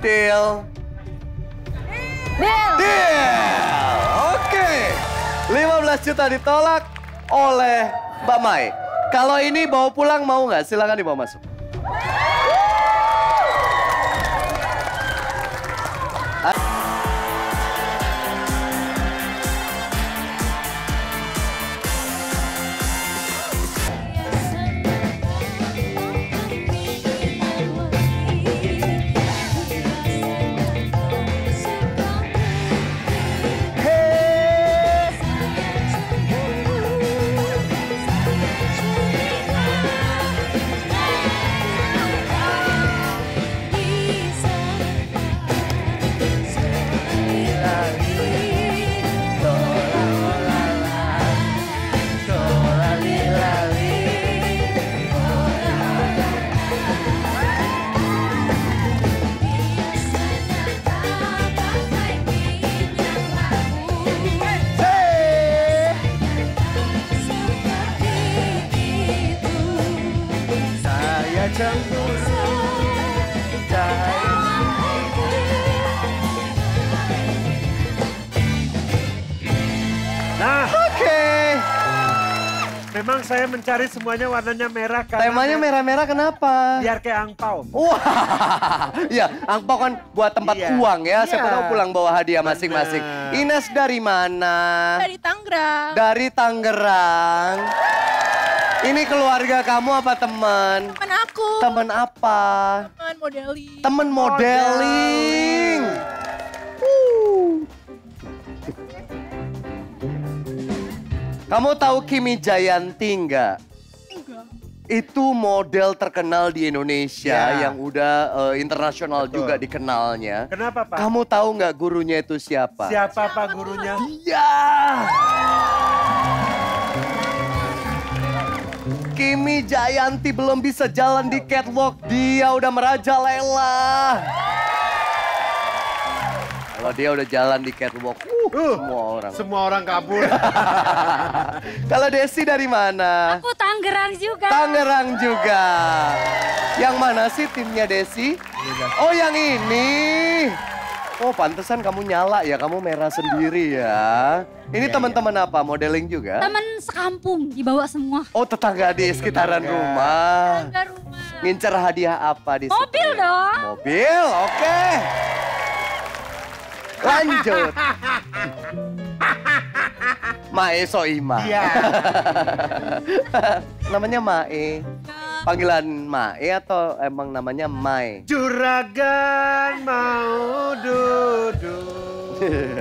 Deal. Deal. Deal. Oke. 15 juta ditolak oleh Mbak Mai. Kalau ini bawa pulang mau nggak? Silakan dibawa masuk. Nah, Oke. memang saya mencari semuanya warnanya merah karena Temanya merah-merah kenapa? biar kayak angpau. Wah, ya angpau kan buat tempat Iya. uang ya. Siapa Iya. tahu pulang bawa hadiah masing-masing. Benar. Ines dari mana? Dari Tangerang. Dari Tangerang. Ini keluarga kamu apa teman? Temen aku. Teman apa? Temen modeling. Temen modeling. Kamu tahu Kimi Jayanti nggak? Enggak. Itu model terkenal di Indonesia Ya. yang udah internasional Betul. juga dikenalnya. Kenapa, Pak? Kamu tahu nggak gurunya itu siapa? Siapa Pak gurunya? Iya. Kimi Jayanti belum bisa jalan di catwalk, dia udah merajalela. Kalau dia udah jalan di catwalk, semua orang. Semua orang kabur. Kalau Desi dari mana? Aku Tangerang juga. Tangerang juga. Yang mana sih timnya Desi? Oh yang ini. Oh pantesan kamu nyala ya, kamu merah sendiri ya. Ini teman-teman apa? Modeling juga? Temen sekampung dibawa semua. Oh tetangga di sekitaran rumah. Ke rumah. Ngincer hadiah apa di situ? Mobil dong. Mobil, oke. Lanjut. Mae Soima. Iya. Namanya Mae. Panggilan Mae atau emang namanya Mai? Juragan mau duduk.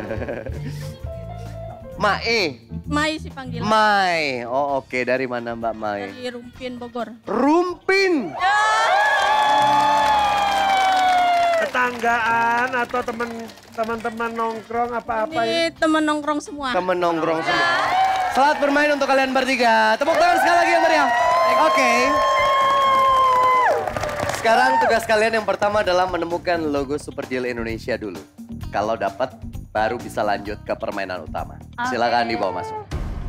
Mae. Mai sih panggilan. Mai. Oh oke, dari mana Mbak Mai? Dari Rumpin Bogor. Rumpin. Tetanggaan atau teman-teman nongkrong apa-apa ini? Ini temen nongkrong semua. Temen nongkrong semua. Selamat bermain untuk kalian bertiga. Tepuk tangan sekali lagi yang meriah. Oke. Sekarang tugas kalian yang pertama adalah menemukan logo Super Deal Indonesia dulu. Kalau dapat, baru bisa lanjut ke permainan utama. Silakan dibawa masuk.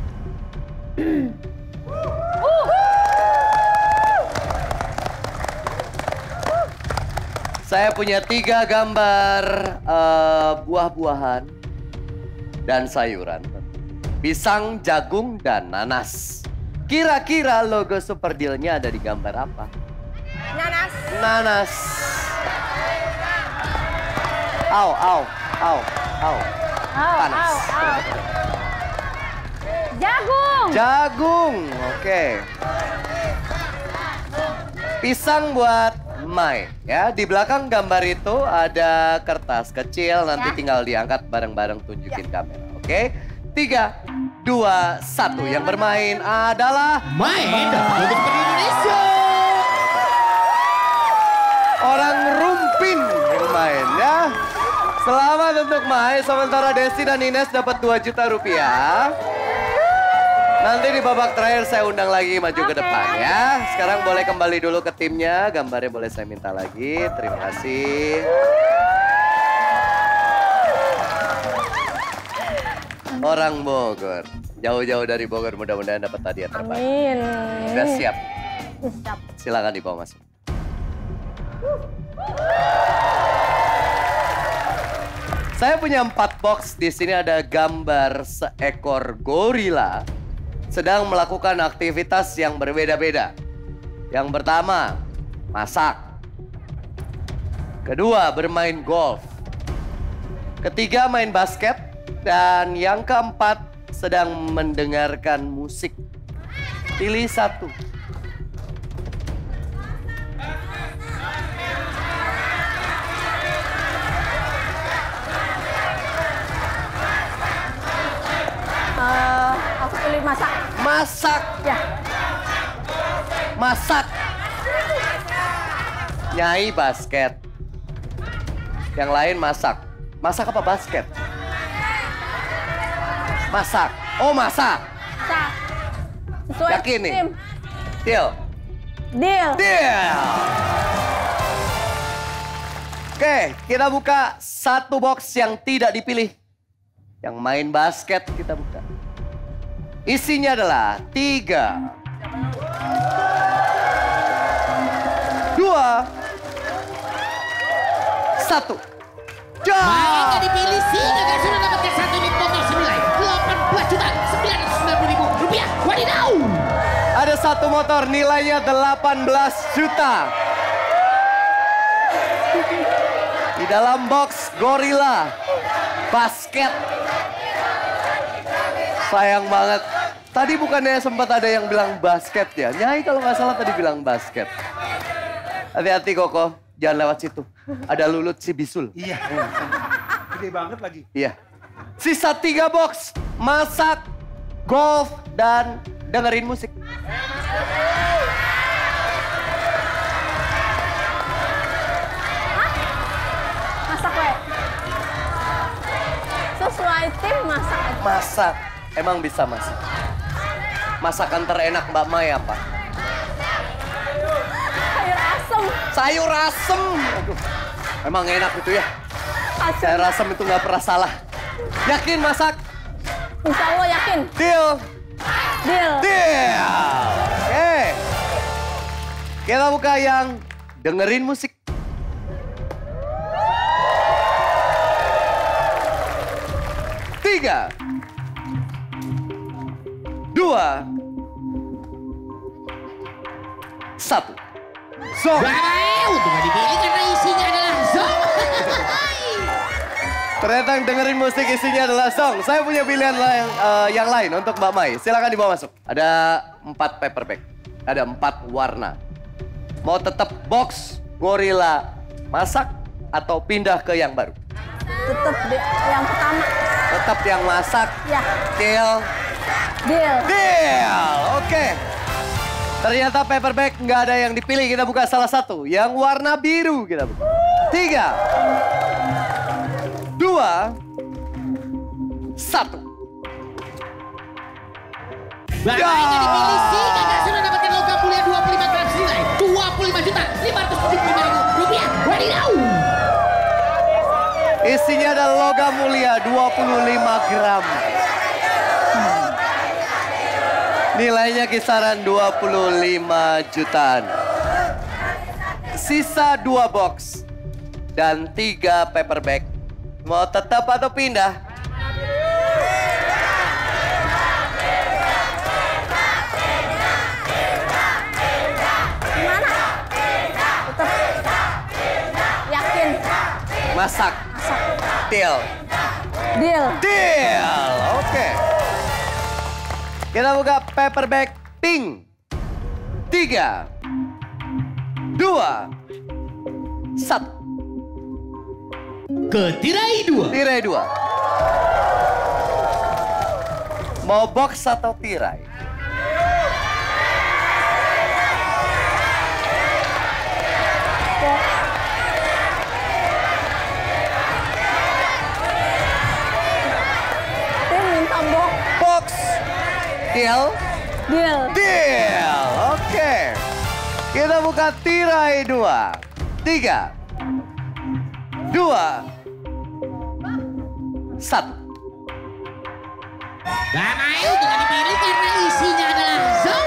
Saya punya 3 gambar buah-buahan dan sayuran. Pisang, jagung, dan nanas. Kira-kira logo Super Deal-nya ada di gambar apa? Nanas. Nanas. Au, au, au, au. Panas. Jagung. Jagung, oke. Pisang buat Mai. Ya, di belakang gambar itu ada kertas kecil, nanti tinggal diangkat bareng-bareng tunjukin kamera. Oke? 3, 2, 1. Yang bermain adalah Main untuk Indonesia. orang Rumpin yang main ya. Selamat untuk Mai, sementara Desi dan Ines dapat 2 juta rupiah. Nanti di babak terakhir saya undang lagi maju ke depan ya. Sekarang boleh kembali dulu ke timnya, gambarnya boleh saya minta lagi. Terima kasih. Orang Bogor, jauh-jauh dari Bogor, mudah-mudahan dapat hadiah terbaik. Amin. Udah siap? Siap. Silakan dibawa masuk. Saya punya 4 box. Di sini ada gambar seekor gorila sedang melakukan aktivitas yang berbeda-beda. Yang pertama, masak. Kedua, bermain golf. Ketiga, main basket. Dan yang keempat, sedang mendengarkan musik. Pilih satu. Aku pilih masak. Masak. Ya. Masak. Nyai basket. Yang lain masak. Masak apa basket? Masak. Oh, masak. Masak. Sesuai Yakin nih? tim. Deal. Deal. Deal. Oke, kita buka satu box yang tidak dipilih. Yang main basket kita buka. Isinya adalah 3, 2, 1. Mereka dipilih sehingga sudah dapatkan 1 unit motor senilai 18.990.000 rupiah. Wadidaw! Ada 1 motor nilainya 18 juta. Di dalam box gorila basket. Sayang banget. Tadi bukannya sempat ada yang bilang basket ya? Nyai kalau nggak salah tadi bilang basket. Hati-hati Koko, jangan lewat situ. Ada Lulut si Bisul. Iya. Gede banget lagi. Iya. Sisa 3 box. Masak, golf, dan dengerin musik. Masak we. Sesuai tim masak aja. Masak. Emang bisa masak? Masakan terenak Mbak Mai apa? Sayur asem. Sayur asem. Aduh, emang enak itu ya. Asem. Sayur asem itu nggak pernah salah. Yakin masak? Insya Allah yakin. Deal. Deal. Deal. Oke. Kita buka yang dengerin musik. Tiga, 2, 1. Zong. Wow, untuk dipilih karena isinya adalah zong. Ternyata yang dengerin musik isinya adalah song. Saya punya pilihan yang lain untuk Mbak Mai. Silakan dibawa masuk. Ada 4 paper bag. Ada 4 warna. Mau tetap box gorila masak atau pindah ke yang baru? Tetap yang pertama. Tetap yang masak. Ya. Deal. Deal. Deal. Oke. Ternyata paper bag nggak ada yang dipilih. Kita buka salah satu. Yang warna biru kita buka. 3, 2, 1. Mereka dipilih sehingga sudah dapatkan logam mulia 25 gram senilai 25.575.000 rupiah. Wadidaw! Isinya ada logam mulia 25 gram. Nilainya kisaran 25 jutaan. Sisa 2 box dan 3 paper bag. Mau tetap atau pindah? Gimana? Tetap. Yakin. Masak. Deal. Deal. Deal. Oke. Kita buka paper bag pink. 3, 2, 1. Ke tirai 2. Tirai 2. Mau box atau tirai? Tim minta box. Box. Deal? Deal. Deal. Oke. Kita buka tirai 2. 3, 2, 1. Bamai untuk dipilih karena isinya adalah zong.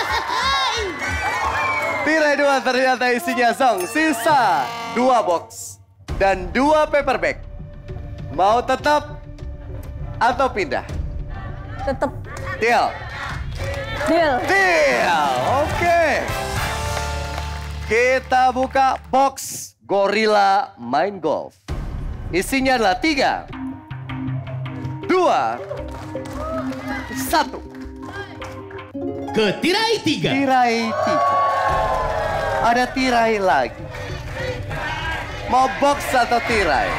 Tirai 2 ternyata isinya song. Sisa 2 box dan 2 paper bag. Mau tetap atau pindah? Tetap. Deal. Deal. Deal. Oke. Kita buka box Gorilla Main Golf. Isinya adalah 3, 2, 1. Ke tirai 3. Tirai 3. Ada tirai lagi. Mau box atau tirai?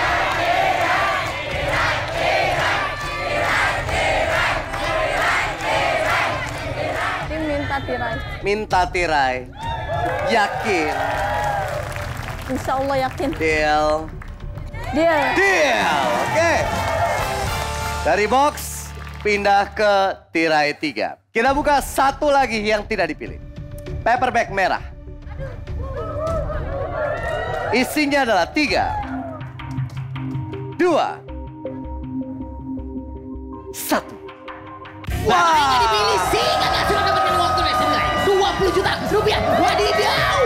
Tim minta tirai. Minta tirai. Yakin? Insya Allah yakin. Deal. Deal. Deal. Oke. Dari box pindah ke tirai 3. Kita buka satu lagi yang tidak dipilih. Paper bag merah. Isinya adalah 3, 2, 1. Wah, nggak dipilih sih, kakak sudah dapatkan uang tunai senilai 20 juta rupiah. Wadidaw.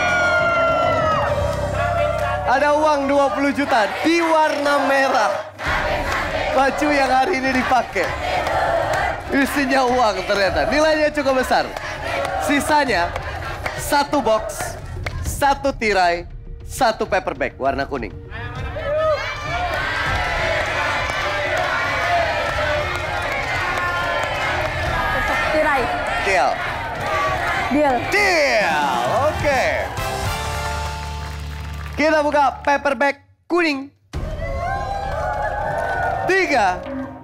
Ada uang 20 juta di warna merah. Baju yang hari ini dipakai. Isinya uang ternyata. Nilainya cukup besar. Sisanya 1 box, 1 tirai, 1 paper bag warna kuning. Tetap tirai. Deal. Deal. Deal. Oke. Kita buka paper bag kuning. 3,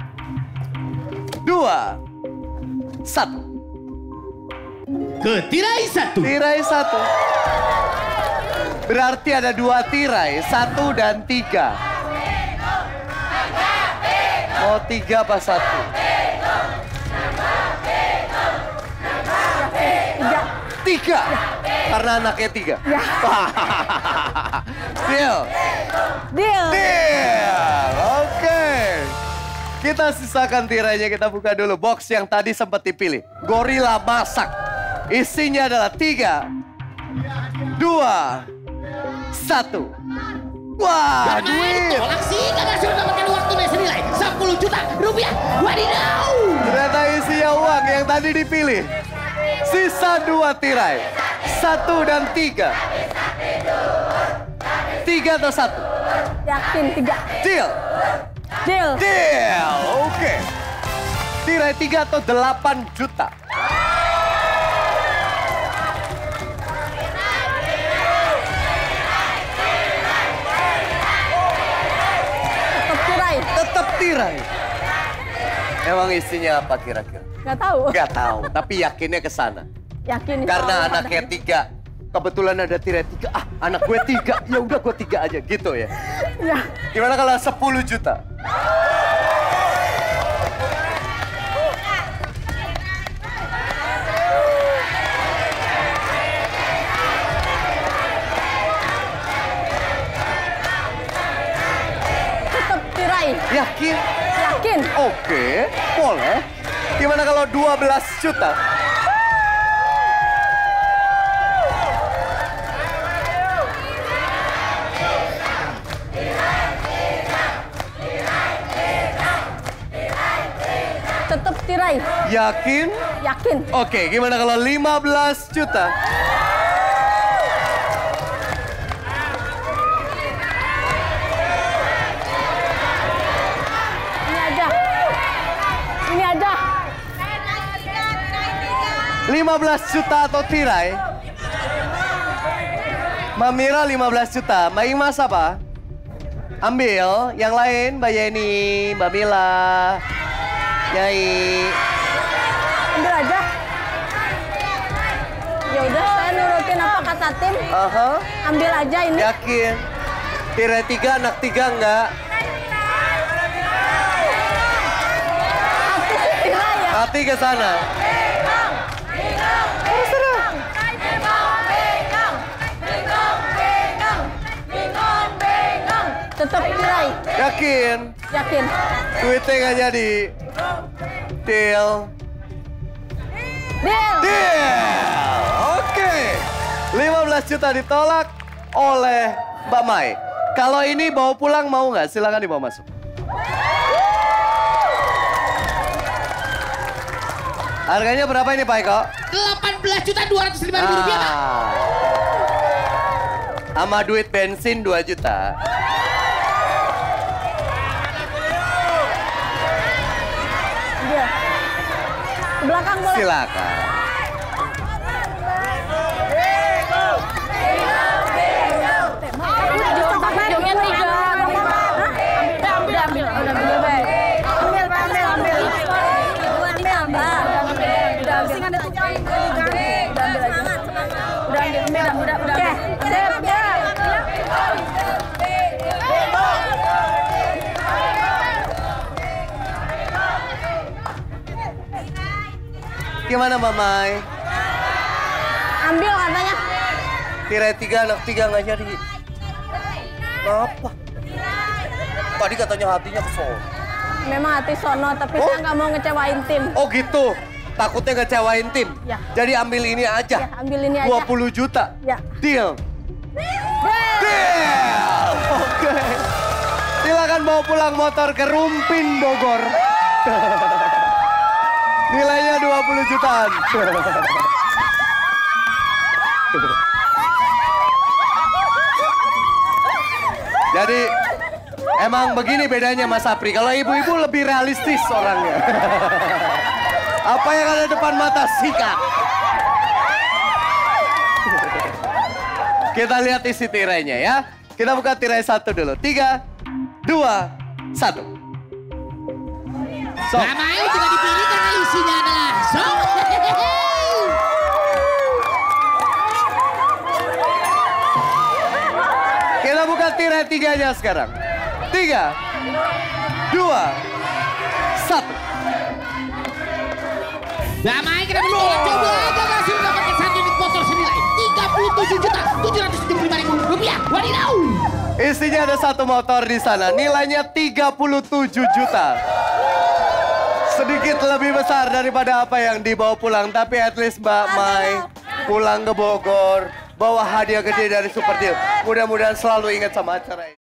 2, 1. Ke tirai 1. Tirai 1. Berarti ada 2 tirai, 1 dan 3. Mau 3 apa 1? 3. Karena anaknya 3. Ya. Deal. Deal. Deal. Oke. Kita sisakan tirainya, kita buka dulu box yang tadi sempat dipilih. Gorilla masak. Isinya adalah 3, 2, 1. Wah, Karena duit. ditolak sih, kakak sudah dapatkan uang tunai senilai 10 juta rupiah. Wadidaw. Ternyata isinya uang yang tadi dipilih. Sisa 2 tirai. 1 dan 3. 3 atau 1? Yakin 3. Deal. Deal. Deal. Oke. Tirai 3 atau 8 juta. Tetap tirai. Tetap tirai. Emang isinya apa kira-kira? Gak tahu. Gak tahu, tapi yakinnya ke sana. Yakin. insya Karena Allah anaknya ada. 3. Kebetulan ada tirai 3. Ah, anak gue 3. Ya udah gue 3 aja gitu ya. Ya. Gimana kalau 10 juta? Tetap tirai. Yakin? Yakin. Oke, boleh. Gimana kalau 12 juta? Tetap tirai. Yakin? Yakin. Oke, gimana kalau 15 juta? Ini aja. Ini aja. 15 juta atau tirai? Mamira 15 juta. Mbak Imas apa? Ambil. Yang lain, Mbak Yeni, Mbak Mila, Nyai. Ambil aja. Ya udah, saya nurutin apa kata tim. Aha. Ambil aja ini. Yakin? Tirai 3, anak 3 enggak? Hati sih tirai ya. Hati ke sana. Tetap tirai. Yakin? Yakin. Duitnya nggak jadi. Deal. Deal. Deal. Oke. 15 juta ditolak oleh Mbak Mai. Kalau ini bawa pulang mau nggak? Silakan dibawa masuk. Harganya berapa ini Pak Eko? 18.205.000 rupiah, Pak. Sama duit bensin 2 juta. Dia. Ke belakang boleh. Silakan. Gimana Mbak Mai? Ambil katanya. Tirai 3 anak 3 nggak jadi. Apa? Tadi katanya hatinya kesel. Memang hati sono, tapi saya nggak mau ngecewain tim. Oh gitu. Takutnya ngecewain tim. Ya. Jadi ambil ini aja. Ya, ambil ini aja. 20 juta. Ya. Deal. Deal. Oke. Silakan bawa pulang motor ke Rumpin Bogor. Nilainya 20 jutaan. Jadi emang begini bedanya Mas Apri. Kalau ibu-ibu lebih realistis orangnya. Apa yang ada depan mata sikat. Kita lihat isi tirainya ya. Kita buka tirai 1 dulu. 3, 2, 1. Nah, Mai juga dipilih karena isinya adalah sok. Kita buka tirai 3-nya sekarang. 3, 2, 1. Nah, Mai kita belum coba aja masih mendapatkan 1 unit motor senilai 37.775.000 rupiah. Wadidaw. Isinya ada 1 motor di sana. Nilainya 37 juta. Sedikit lebih besar daripada apa yang dibawa pulang. Tapi at least Mbak Mai pulang ke Bogor. Bawa hadiah gede dari Super Deal. Mudah-mudahan selalu ingat sama acara ini.